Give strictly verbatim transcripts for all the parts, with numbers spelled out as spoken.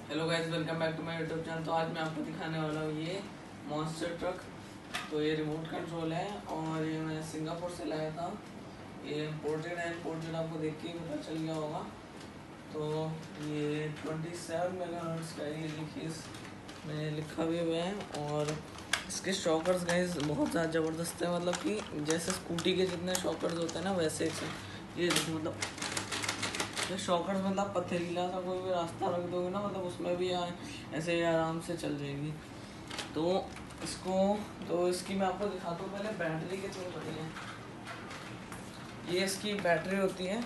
Hello guys, welcome back to my YouTube channel. तो आज मैं आपको दिखाने वाला हूँ ये मॉन्स्टर ट्रक। तो ये रिमोट कंट्रोल है और ये मैं सिंगापुर से लाया था। ये इम्पोर्टेड है, इम्पोर्टेड आपको देख के ही पता चल गया होगा। तो ये ट्वेंटी सेवन मेगा हर्ट्ज का ये देखिए इसमें लिखा भी हुआ है। और इसके शॉकर्स गाइस बहुत ज़्यादा ज़बरदस्त है, मतलब कि जैसे स्कूटी के जितने शॉकर्स होते हैं ना वैसे ये देखो, मतलब ये शॉकर्स मतलब पथरीला सा कोई भी रास्ता रख दोगे ना, मतलब उसमें भी ऐसे ही आराम से चल जाएगी। तो इसको तो इसकी मैं आपको दिखाता हूँ। पहले बैटरी कितनी बड़ी है। ये इसकी बैटरी होती है।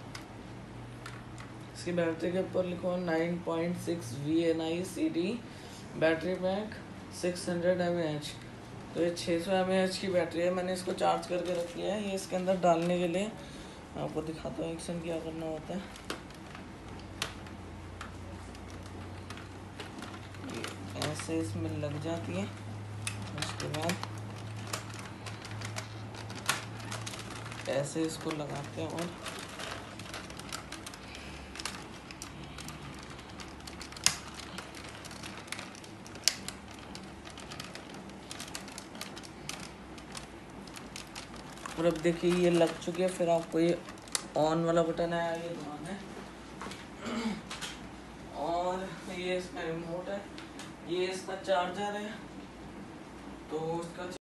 इसकी बैटरी के ऊपर लिखो nine point six V N I C D, battery pack six hundred M H. तो ये छः सौ एम एच की बैटरी है। मैंने इसको चार्ज करके रख लिया है। ये इसके अंदर डालने के लिए आपको दिखाता हूँ एक्शन क्या करना होता है। ऐसे इसमें लग जाती है, उसके बाद ऐसे इसको लगाते हैं और और अब देखिए ये लग चुकी है। फिर आपको ये ऑन वाला बटन है, ये दबाना है और ये इसका रिमोट है, ये इसका चार्जर है। तो उसका